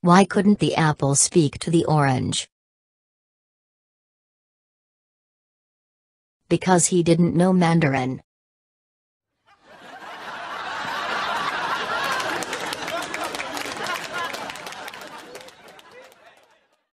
Why couldn't the apple speak to the orange? Because he didn't know Mandarin.